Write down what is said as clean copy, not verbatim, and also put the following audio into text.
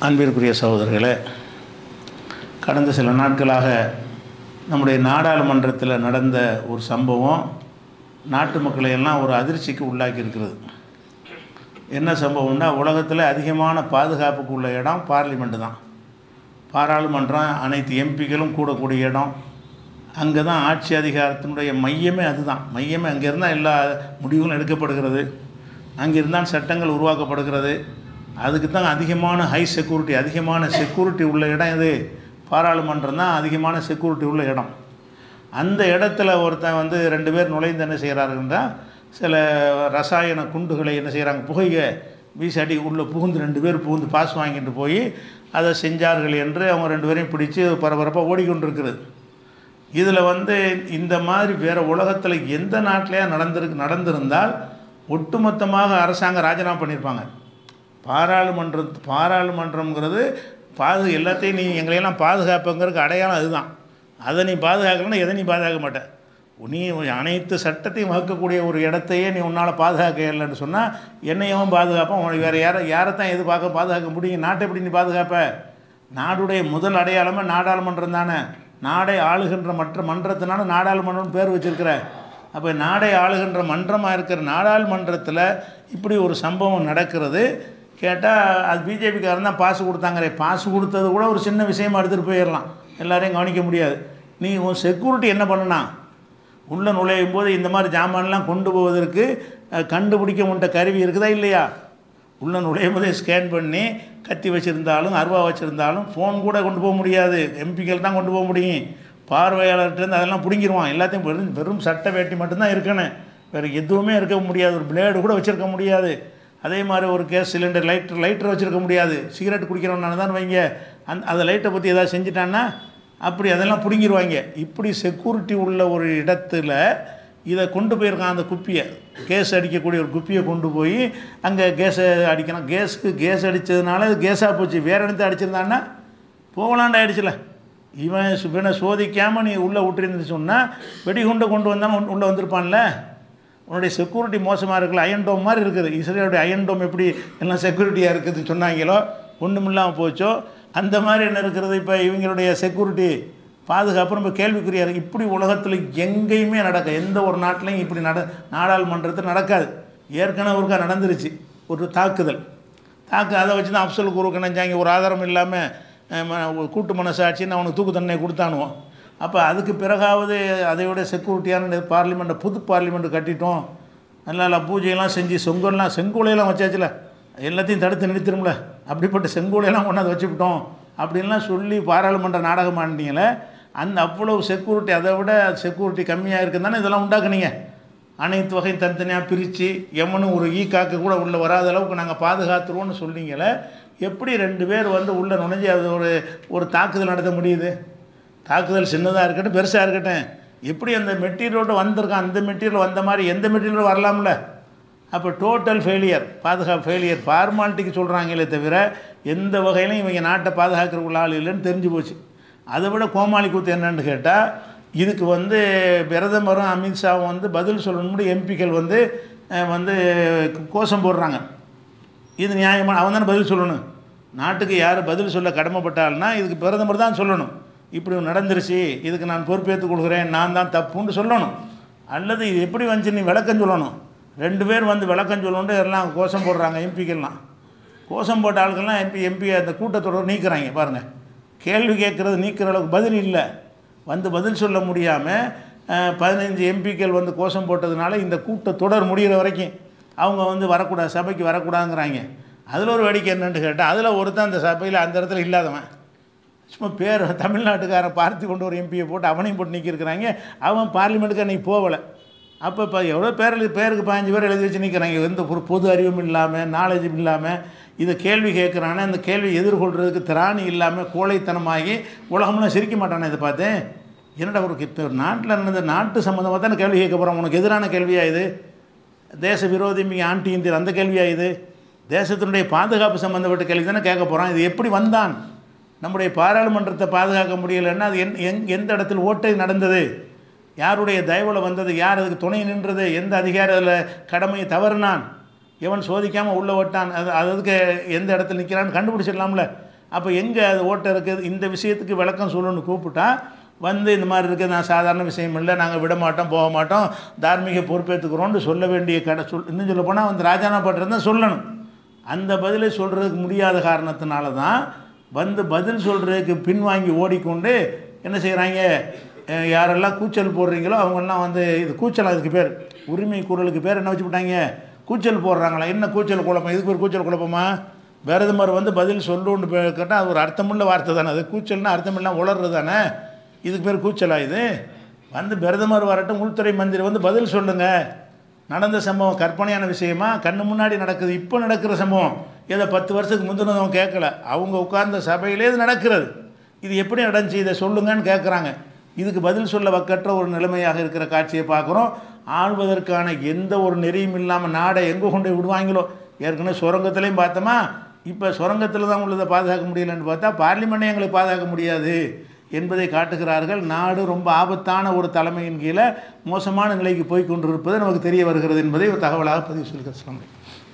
அன்பிற்குரிய சகோதரர்களே, கடந்த சில நாட்களாக நம்முடைய நாடாளுமன்றத்தில் நடந்த ஒரு சம்பவம் நாட்டு மக்களை எல்லாம் ஒரு அதிர்ச்சிக்கு உள்ளாக்கி இருக்கிறது. என்ன சம்பவம்னா, உலகத்தில் அதிகமான பாதுகாப்புக்கு உள்ள இடம் பார்லிமெண்ட்டு தான். பாராளுமன்றம் அனைத்து எம்பிக்களும் கூடக்கூடிய இடம். அங்கே தான் ஆட்சி அதிகாரத்தினுடைய மையமே அதுதான். மையமே அங்கே இருந்தால் எல்லா முடிவுகளும் எடுக்கப்படுகிறது, அங்கே இருந்தால் சட்டங்கள் உருவாக்கப்படுகிறது. அதுக்கு தான் அதிகமான ஹை செக்யூரிட்டி, அதிகமான செக்யூரிட்டி உள்ள இடம் இது பாராளுமன்றம் தான். அதிகமான செக்யூரிட்டி உள்ள இடம். அந்த இடத்துல ஒருத்தன் ரெண்டு பேர் நுழைந்து என்ன செய்கிறாருன்னா, சில ரசாயன குண்டுகளை என்ன செய்கிறாங்க, புகையை வீசாடி உள்ளே புகுந்து ரெண்டு பேர் புகுந்து பாஸ் வாங்கிட்டு போய் அதை செஞ்சார்கள் என்று அவங்க ரெண்டு பேரையும் பிடிச்சி பரபரப்பாக ஓடிக்கொண்டிருக்கிறது. இதில் இந்த மாதிரி வேறு உலகத்தில் எந்த நாட்டிலையா நடந்திருந்தால் ஒட்டுமொத்தமாக அரசாங்கம் ராஜினாமா பண்ணியிருப்பாங்க. பாராளுமன்றம்ங்கிறது எல்லாத்தையும் நீ எங்களையெல்லாம் பாதுகாப்புங்கிறதுக்கு அடையாளம் அதுதான். அதை நீ பாதுகாக்கலன்னா எதை நீ பாதுகாக்க மாட்டேன். நீ அனைத்து சட்டத்தையும் வகுக்கக்கூடிய ஒரு இடத்தையே நீ உன்னால் பாதுகாக்க இல்லைன்னு சொன்னால் என்னையும் பாதுகாப்பான். உனக்கு வேறு யாரைத்தான் பாதுகாக்க முடியும்? நாட்டை எப்படி நீ பாதுகாப்ப? நாடுடைய முதல் அடையாளமே நாடாளுமன்றம் தானே. நாடை ஆளுகின்ற மன்றத்தினால நாடாளுமன்றம்னு பேர் வச்சுருக்கிற. அப்போ நாடை ஆளுகின்ற மன்றமாக இருக்கிற நாடாளுமன்றத்தில் இப்படி ஒரு சம்பவம் நடக்கிறது. கேட்டால் அது பிஜேபிக்காரன் தான் பாசு கொடுத்தாங்களே. பாசு கொடுத்தது கூட ஒரு சின்ன விஷயமா எடுத்துகிட்டு போயிடலாம், எல்லாரையும் கவனிக்க முடியாது. நீ உன் செக்யூரிட்டி என்ன பண்ணுனா, உள்ளே நுழையும் போது இந்த மாதிரி ஜாமான்லாம் கொண்டு போவதற்கு கண்டுபிடிக்க உண்ட கருவி இருக்குதா இல்லையா? உள்ளே நுழையும் போதே ஸ்கேன் பண்ணி கத்தி வச்சுருந்தாலும் அருவா வச்சுருந்தாலும் ஃபோன் கூட கொண்டு போக முடியாது. எம்பிக்கள் தான் கொண்டு போக முடியும். பார்வையாளர்கிட்டருந்து அதெல்லாம் பிடுங்கிடுவான். எல்லாத்தையும் வெறும் சட்டை வேட்டி மட்டும்தான் இருக்கணும், வேறு எதுவுமே இருக்க முடியாது. ஒரு பிளேடு கூட வச்சுருக்க முடியாது. அதே மாதிரி ஒரு கேஸ் சிலிண்டர் லைட்டர் வச்சுருக்க முடியாது. சிகரெட் குடிக்கிறவனால தான் வைங்க, அந்த லைட்டை பற்றி எதாவது செஞ்சிட்டான்னா அப்படி அதெல்லாம் பிடுங்கிடுவாங்க. இப்படி செக்யூரிட்டி உள்ள ஒரு இடத்துல இதை கொண்டு போயிருக்கான். அந்த குப்பியை, கேஸ் அடிக்கக்கூடிய ஒரு குப்பியை கொண்டு போய் அங்கே கேஸை அடிக்கணும். கேஸ் அடித்ததுனால அது கேஸாக போச்சு. வேறு இடத்த அடிச்சிருந்தான்னா போகலான்டா ஆகிடுச்சில்ல. இவனை சோதிக்காமல் நீ உள்ளே விட்டுருந்துன்னு சொன்னால் வெடிகுண்டை கொண்டு வந்தாலும் உள்ளே வந்திருப்பான்ல. உன்னுடைய செக்யூரிட்டி மோசமாக இருக்குல்ல, அயன்டோம் மாதிரி இருக்குது. இஸ்ரேலுடைய அயன்டோம் எப்படி எல்லாம் செக்யூரிட்டியாக இருக்குதுன்னு சொன்னாங்களோ, ஒன்றும் இல்லாமல் போச்சோ, அந்த மாதிரி என்ன இருக்கிறது. இப்போ இவங்களுடைய செக்யூரிட்டி பாதுகாப்பு ரொம்ப கேள்விக்குரியாக. இப்படி உலகத்தில் எங்கேயுமே எந்த ஒரு நாட்டிலையும் இப்படி நாடாளுமன்றத்தில் நடக்காது. ஏற்கனவே ஒருக்கா நடந்துருச்சு ஒரு தாக்குதல். அதை வச்சு தான் அப்சல் குருக்கு நினைச்சாங்க. ஒரு ஆதாரம் இல்லாமல் கூட்டு மனசாட்சின்னு அவனுக்கு தூக்கு தண்டனை கொடுத்தானுவோம். அப்போ அதுக்கு பிறகாவது அதையோட செக்யூரிட்டியான பார்லிமெண்ட்டை, புது பார்லிமெண்ட்டு கட்டிட்டோம், நல்லா பூஜையெல்லாம் செஞ்சு செங்கோலையெல்லாம் வச்சாச்சுல, எல்லாத்தையும் தடுத்து நிறுத்திடும்ல. அப்படிப்பட்ட செங்கோலையெல்லாம் கொண்டாந்து வச்சுவிட்டோம் அப்படின்லாம் சொல்லி பாராளுமன்ற நாடகம் ஆண்டிங்களே. அவ்வளவு செக்யூரிட்டி, அதை விட செக்யூரிட்டி கம்மியாக இருக்குன்னு தானே இதெல்லாம் உண்டாக்குனீங்க. அனைத்து வகையும் தனித்தனியாக பிரித்து எவனும் ஒரு காக்க கூட உள்ளே வராத அளவுக்கு நாங்கள் பாதுகாத்துருவோன்னு சொன்னீங்களே. எப்படி ரெண்டு பேர் உள்ளே நுழைஞ்சி அது ஒரு தாக்குதல் நடத்த முடியுது? தாக்குதல் சின்னதாக இருக்கட்டும் பெருசாக இருக்கட்டும், எப்படி அந்த மெட்டீரியலோடு வந்திருக்கான், அந்த மெட்டீரியல் வந்த மாதிரி எந்த மெட்டீரியலும் வரலாம்ல. அப்போ டோட்டல் ஃபெயிலியர், பாதுகாப்பு ஃபெயிலியர். ஃபார்மாலிட்டிக்கு சொல்கிறாங்களே தவிர எந்த வகையிலும் இவங்க நாட்டை பாதுகாக்கிறவங்கள ஆள் இல்லைன்னு தெரிஞ்சு போச்சு. அதை விட கோமாளி கூத்து என்னன்னு கேட்டால், இதுக்கு பிரதமரும் அமித்ஷாவும் பதில் சொல்லணும்னு எம்பிக்கள் கோஷம் போடுறாங்க. இது நியாயமான, அவன் தானே பதில் சொல்லணும். நாட்டுக்கு யார் பதில் சொல்ல கடமைப்பட்டால்னா இதுக்கு பிரதமர் தான் சொல்லணும். இப்படி நடந்துருச்சு, இதுக்கு நான் பொறுப்பேற்றுக் கொள்கிறேன், நான் தான் தப்புன்னு சொல்லணும். அல்லது இது எப்படி வந்துச்சு நீ விளக்கம் சொல்லணும். ரெண்டு பேர் விளக்கம் சொல்லணுன்ட்டு எல்லாம் கோஷம் போடுறாங்க. எம்பிக்கெல்லாம் கோஷம் போட்ட ஆளுக்கெல்லாம் எம்பி அந்த கூட்டத்தொடர் நீக்கிறாங்க. பாருங்கள், கேள்வி கேட்குறது நீக்கிற அளவுக்கு பதில் இல்லை. பதில் சொல்ல முடியாமல் 15 எம்பிக்கள் கோஷம் போட்டதுனால இந்த கூட்டத்தொடர் முடிகிற வரைக்கும் அவங்க வரக்கூடாது, சபைக்கு வரக்கூடாதுங்கிறாங்க. அதில் ஒரு வேடிக்கை என்னென்னு கேட்டால், அதில் ஒருத்தன் அந்த சபையில் அந்த இடத்துல இல்லாதவன், சும்மா பேர் தமிழ்நாட்டுக்காரன் பார்த்து கொண்டு ஒரு எம்பியை போட்டு அவனையும் போட்டு நிற்கிறாங்க. அவன் பார்லிமெண்ட்டுக்கு அன்றைக்கி போகலை. அப்போ எவ்வளோ பேருக்கு 15 பேர் எழுதி வச்சு நிற்கிறாங்க. எந்த பொது அறிவும் இல்லாமல், நாலேஜும் இல்லாமல் இதை கேள்வி கேட்குறானே. அந்த கேள்வி எதிர்கொள்கிறதுக்கு திராணி இல்லாமல் கோழைத்தனமாகி உலகம்லாம் சிரிக்க மாட்டானே. இதை பார்த்து என்னடா இப்போ ஒரு நாட்டில் நடந்த நாட்டு சம்மந்தமாக தானே கேள்வி கேட்க போகிறான். உனக்கு எதிரான கேள்வியாக இது? தேச விரோதி மிக ஆன்டி இந்தியர் அந்த கேள்வியாக இது? தேசத்தினுடைய பாதுகாப்பு சம்மந்தப்பட்ட கேள்வி தானே கேட்க போகிறான். இது எப்படி வந்தான்? நம்முடைய பாராளுமன்றத்தை பாதுகாக்க முடியலைன்னா அது எந்த இடத்தில் ஓட்டை நடந்தது, யாருடைய தயவில் வந்தது, யார் அதுக்கு துணை நின்றது, எந்த அதிகாரி அதில் கடமையை தவறினான், எவன் சோதிக்காமல் உள்ளே ஓட்டான், அதுக்கு எந்த இடத்துல நிற்கிறான்னு கண்டுபிடிச்சிடலாம்ல. அப்போ எங்கே அது ஓட்டம் இருக்குது? இந்த விஷயத்துக்கு விளக்கம் சொல்லணும்னு கூப்பிட்டா வந்து இந்த மாதிரி இருக்குது, நான் சாதாரண விஷயம் இல்லை, நாங்கள் விட மாட்டோம், போக மாட்டோம், தார்மீக பொறுப்பேற்றுக்கிறோன்னு சொல்ல வேண்டிய இன்னும் சொல்ல போனால் வந்து ராஜானா பட்டிருந்தா சொல்லணும். அந்த பதிலை சொல்கிறதுக்கு முடியாத காரணத்தினால தான் வந்து பதில் சொல்கிறதுக்கு பின்வாங்கி ஓடிக்கொண்டு என்ன செய்கிறாங்க, யாரெல்லாம் கூச்சல் போடுறீங்களோ அவங்கெல்லாம் வந்து இது கூச்சல், அதுக்கு பேர் உரிமை குரலுக்கு பேர் என்ன வச்சு விட்டாங்க, கூச்சல் போடுறாங்களா. என்ன கூச்சல் குழப்பம்? இதுக்கு ஒரு கூச்சல் குழப்பமா? பிரதமர் வந்து பதில் சொல்லுன்னு கேட்டால் அது ஒரு அர்த்தமுள்ள வார்த்தை தானே, அது கூச்சல்னா அர்த்தமில்லாம் உளர்றது தானே, இதுக்கு பேர் கூச்சலா? இது வந்து பிரதமர் வரட்டும், உள்துறை மந்திரி வந்து பதில் சொல்லுங்கள், நடந்த சம்பவம் கற்பனையான விஷயமா, கண்ணு முன்னாடி நடக்குது, இப்போ நடக்கிற சம்பவம், ஏதோ 10 வருஷத்துக்கு முந்தினவங்க கேட்கல, அவங்க உட்கார்ந்த சபையிலே இது நடக்கிறது, இது எப்படி நடந்துச்சு, இதை சொல்லுங்கன்னு கேட்குறாங்க. இதுக்கு பதில் சொல்ல வக்கற்ற ஒரு நிலைமையாக இருக்கிற காட்சியை பார்க்குறோம். ஆள்வதற்கான எந்த ஒரு நெறியும் இல்லாமல் நாடை எங்கே கொண்டு விடுவாங்களோ. ஏற்கனவே சுரங்கத்துலேயும் பார்த்தோமா, இப்போ சுரங்கத்தில் தான் உள்ளதை பாதுகாக்க முடியலன்னு பார்த்தா பார்லிமெண்ட்டை எங்களுக்கு பாதுகாக்க முடியாது என்பதை காட்டுகிறார்கள். நாடு ரொம்ப ஆபத்தான ஒரு தலைமையின் கீழே மோசமான நிலைக்கு போய் கொண்டிருப்பது நமக்கு தெரிய வருகிறது என்பதை ஒரு தகவலாக பதிவு சொல்கிறேன்.